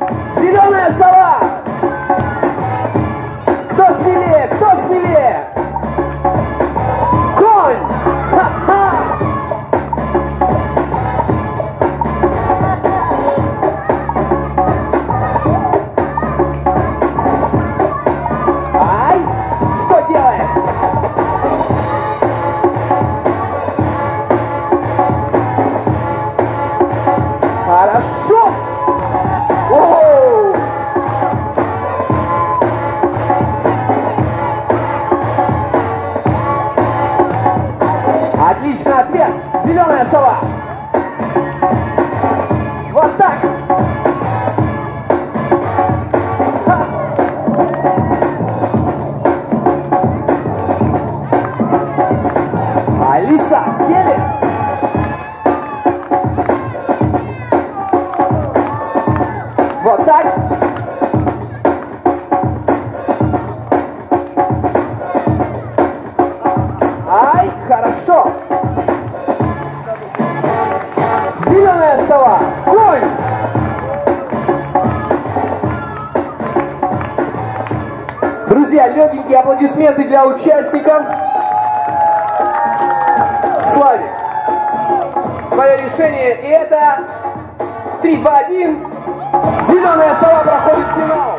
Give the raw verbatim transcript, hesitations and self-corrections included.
Зеленая сова! Кто смелее? Кто смелее? Конь! Ха-ха! Ай! Что делает? Хорошо! Оу! Отличный ответ! Зеленая сова! Вот так! Ха! Алиса, еле! Вот так! Ай, хорошо! Зеленая сова! Конь! Друзья, легенькие аплодисменты для участников. Славик, твое решение, и это три, два, один. Зеленая сова проходит в финал.